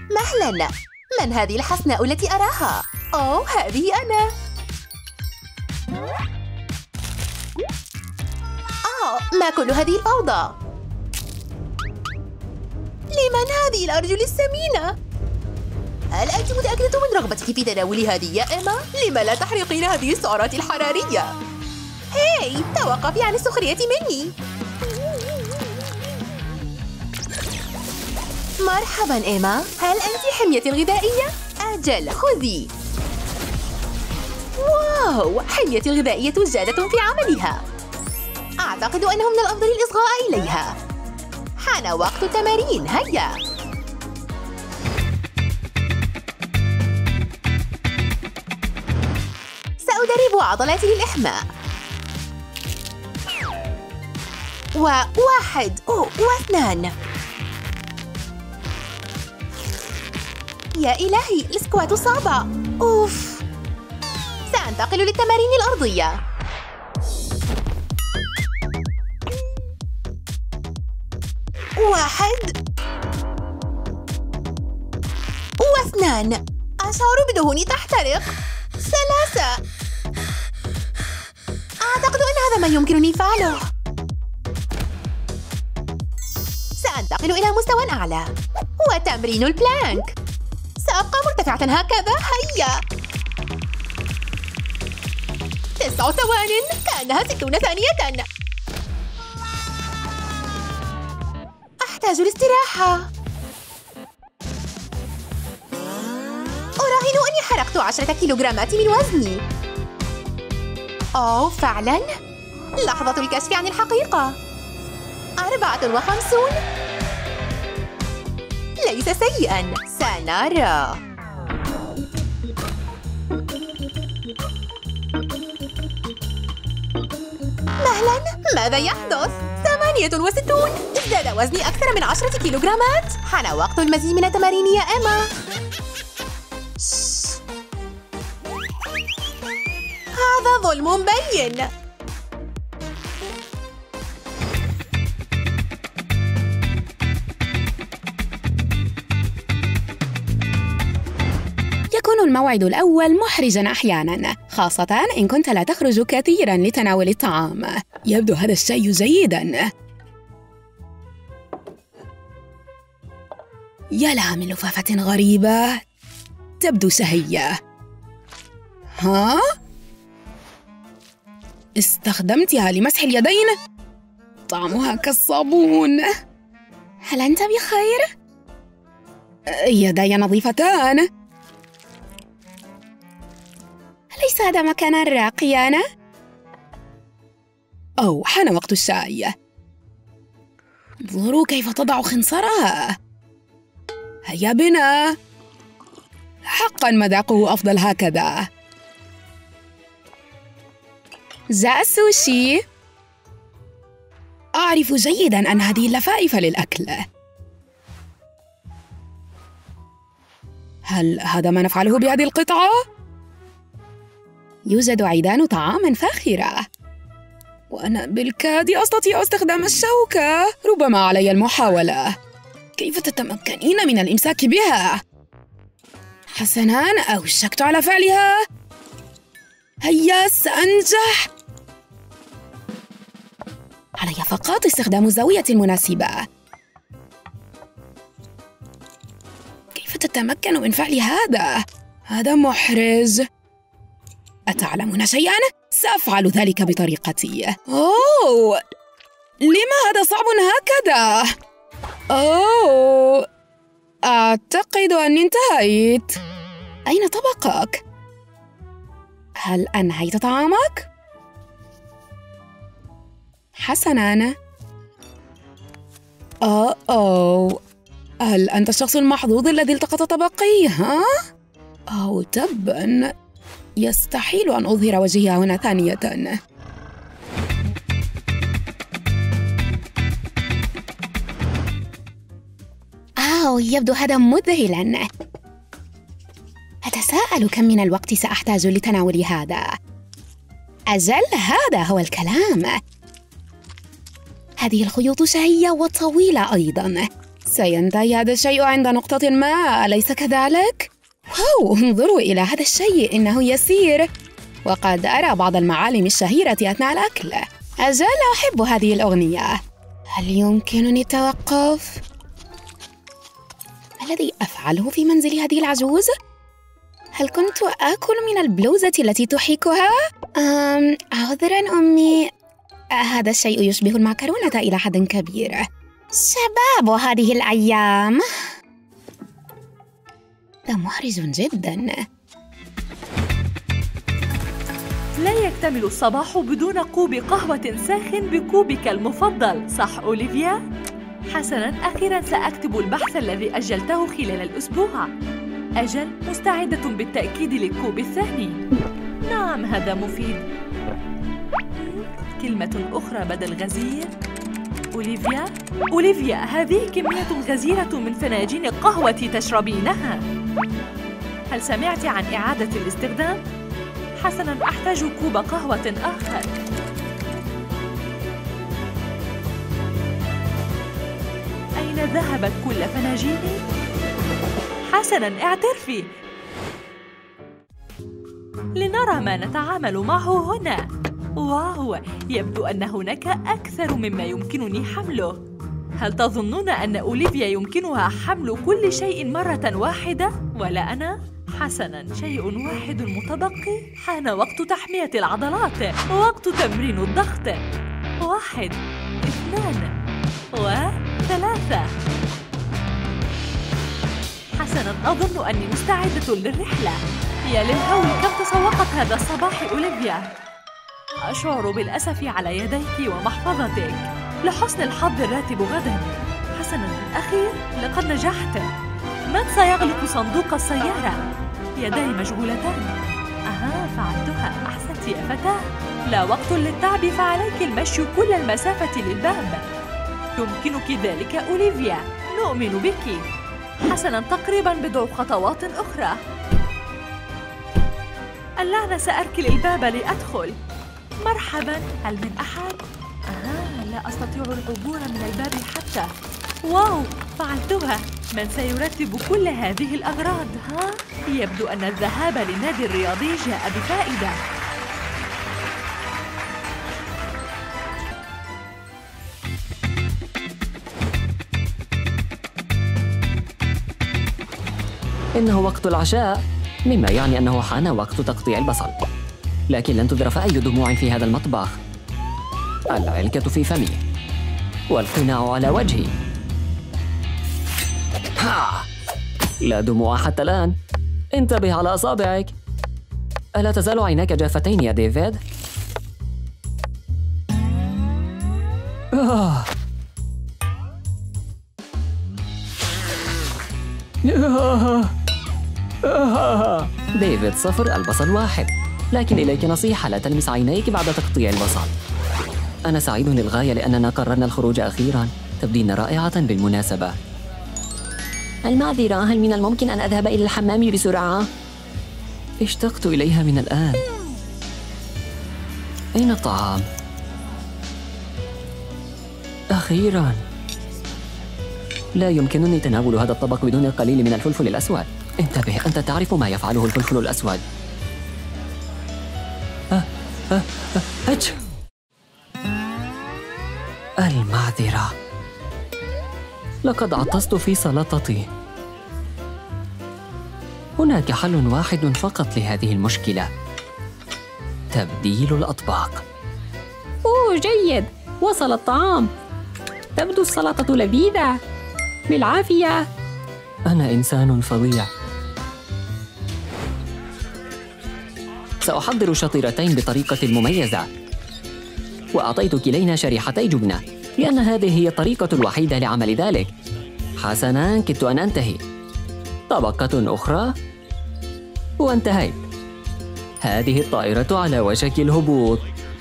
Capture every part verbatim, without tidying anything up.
مهلاً، من هذه الحسناء التي أراها؟ أوه، هذه أنا. آه، ما كل هذه الفوضى؟ لمن هذه الأرجل السمينة؟ هل أنت متأكدة من رغبتك في تناول هذه يا إيما؟ لم لا تحرقين هذه السعرات الحرارية؟ هاي، توقفي عن السخرية مني. مرحباً إيما، هل أنت حمية غذائية؟ أجل، خذي. واو، حمية غذائية جادة في عملها. أعتقد أنه من الأفضل الإصغاء إليها. حان وقت التمارين، هيا. سأدرب عضلاتي للإحماء. وواحد أوه واثنان. يا إلهي، السكوات صعبة. أوف. سأنتقل للتمارين الأرضية. واحد واثنان. أشعر بدهوني تحترق. ثلاثة. أعتقد أن هذا ما يمكنني فعله. سأنتقل إلى مستوى أعلى. وتمرين البلانك. سأبقى مرتفعة هكذا، هيا. تسع ثوان، كأنها ستون ثانية. أحتاج الاستراحة. أراهن أني حرقت عشرة كيلوغرامات من وزني. أوه، فعلاً؟ لحظة الكشف عن الحقيقة. أربعة وخمسون. ليس سيئاً، سنرى. مهلاً، ماذا يحدث؟ ثمانية وستون. ازداد وزني أكثر من عشرة كيلوغرامات. حان وقت المزيد من التمارين يا إيما. هذا ظلم بين. يكون الموعد الأول محرجاً أحياناً، خاصة إن كنت لا تخرج كثيراً لتناول الطعام. يبدو هذا الشاي جيداً. يا لها من لفافة غريبة، تبدو شهية. ها؟ استخدمتها لمسح اليدين؟ طعمها كالصابون. هل أنت بخير؟ يداي نظيفتان. ليس هذا مكاناً راقياً؟ أو حان وقت الشاي. انظروا كيف تضع خنصرها. هيا بنا. حقاً مذاقه أفضل هكذا. جاء السوشي. أعرف جيداً أن هذه اللفائف للأكل. هل هذا ما نفعله بهذه القطعة؟ يوجد عيدان طعام فاخرة. وأنا بالكاد أستطيع استخدام الشوكة. ربما علي المحاولة. كيف تتمكنين من الإمساك بها؟ حسناً، أوشكت على فعلها. هيا، سأنجح. علي فقط استخدام الزاوية المناسبة. كيف تتمكن من فعل هذا؟ هذا محرج. أتعلمون شيئاً؟ سأفعل ذلك بطريقتي. أوه، لما هذا صعب هكذا؟ أوه، أعتقد أني انتهيت. أين طبقك؟ هل أنهيت طعامك؟ حسناً. أوه أوه، هل أنت الشخص المحظوظ الذي التقط طبقي؟ ها؟ أو تباً، يستحيل أن أظهر وجهي هنا ثانية. أو يبدو هذا مذهلاً. أتساءل كم من الوقت سأحتاج لتناول هذا. أجل، هذا هو الكلام. هذه الخيوط شهية وطويلة أيضاً. سينتهي هذا الشيء عند نقطة ما، أليس كذلك؟ واو، انظروا إلى هذا الشيء، إنه يسير. وقد أرى بعض المعالم الشهيرة أثناء الأكل. أجل أحب هذه الأغنية. هل يمكنني التوقف؟ ما الذي أفعله في منزل هذه العجوز؟ هل كنت آكل من البلوزة التي تحيكها؟ أم عذراً أمي، هذا الشيء يشبه المعكرونة إلى حد كبير. شباب هذه الأيام، ده محرج جداً. لا يكتمل الصباح بدون كوب قهوة ساخن بكوبك المفضل، صح أوليفيا؟ حسناً، أخيراً سأكتب البحث الذي أجلته خلال الأسبوع. أجل، مستعدة بالتأكيد للكوب الثاني. نعم، هذا مفيد. كلمة أخرى بدل غزير. أوليفيا؟ أوليفيا، هذه كمية غزيرة من فناجين القهوة تشربينها. هل سمعت عن إعادة الاستخدام؟ حسناً، أحتاج كوب قهوة آخر. أين ذهبت كل فناجيني؟ حسناً، اعترفي. لنرى ما نتعامل معه هنا. واو، يبدو أن هناك أكثر مما يمكنني حمله. هل تظنون أن أوليفيا يمكنها حمل كل شيء مرة واحدة؟ ولا أنا؟ حسناً، شيء واحد متبقي. حان وقت تحمية العضلات، وقت تمرين الضغط. واحد، اثنان، وثلاثة. حسناً، أظن أني مستعدة للرحلة. يا للهول، كم تسوقت هذا الصباح أوليفيا؟ أشعر بالأسف على يديك ومحفظتك. لحسن الحظ الراتب غداً. حسناً، الأخير، لقد نجحت. من سيغلق صندوق السيارة؟ يداي مشغولتان. أها، فعلتها. أحسنت يا فتاة. لا وقت للتعب، فعليك المشي كل المسافة للباب. يمكنك ذلك أوليفيا، نؤمن بك. حسناً، تقريباً بضع خطوات أخرى. اللعنة، سأركل الباب لأدخل. مرحباً، هل من أحد؟ آه، لا أستطيع العبور من الباب حتى. واو، فعلتها. من سيرتب كل هذه الأغراض؟ ها؟ يبدو أن الذهاب للنادي الرياضي جاء بفائدة. إنه وقت العشاء، مما يعني أنه حان وقت تقطيع البصل. لكن لن تذرف أي دموع في هذا المطبخ. العلكة في فمي والقناع على وجهي. ها! لا دموع حتى الآن. انتبه على أصابعك. ألا تزال عيناك جافتين يا ديفيد؟ آه. آه. آه. ديفيد صفر، البصل واحد. لكن إليك نصيحة، لا تلمس عينيك بعد تقطيع البصل. أنا سعيد للغاية لأننا قررنا الخروج أخيراً. تبدين رائعة بالمناسبة. المعذرة، هل من الممكن أن أذهب إلى الحمام بسرعة؟ اشتقت إليها من الآن. أين الطعام؟ أخيراً. لا يمكنني تناول هذا الطبق بدون القليل من الفلفل الأسود. انتبه، أنت تعرف ما يفعله الفلفل الأسود. أه أه أه أتش. المعذرة، لقد عطست في سلطتي. هناك حل واحد فقط لهذه المشكلة: تبديل الأطباق. أوه، جيد، وصل الطعام. تبدو السلطة لذيذة. بالعافية. أنا إنسان فظيع. سأحضر شطيرتين بطريقة مميزة، وأعطيت كلينا شريحتي جبنة لأن هذه هي الطريقة الوحيدة لعمل ذلك. حسناً، كدت أن أنتهي. طبقة أخرى وانتهيت. هذه الطائرة على وشك الهبوط.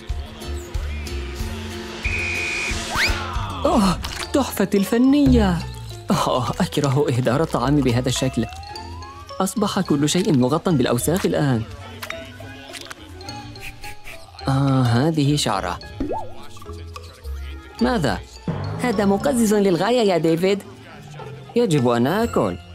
أوه، تحفتي الفنية. أوه، أكره إهدار الطعام بهذا الشكل. أصبح كل شيء مغطى بالأوساخ الآن. آه، هذه شعرة. ماذا؟ هذا مقزز للغاية يا ديفيد. يجب أن آكل.